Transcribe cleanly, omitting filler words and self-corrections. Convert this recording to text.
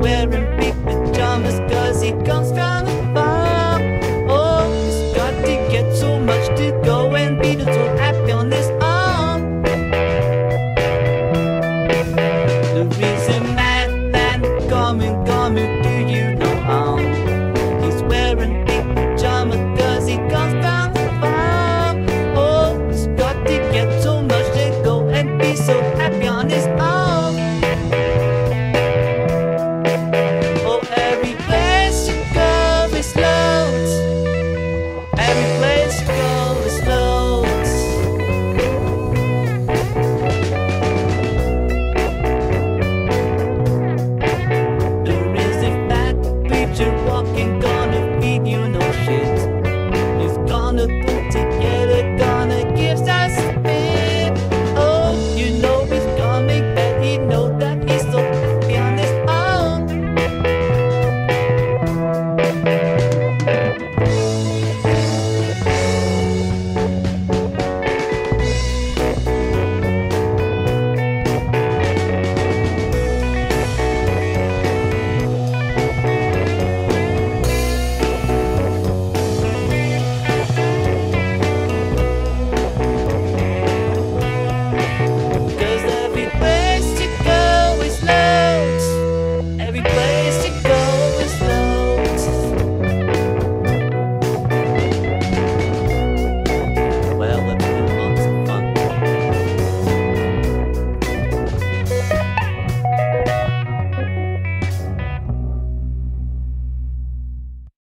wearing big pajamas, 'cause he comes from a farm. Oh, he's got to get so much to go, and Beatles so happy on his arm. The reason madman coming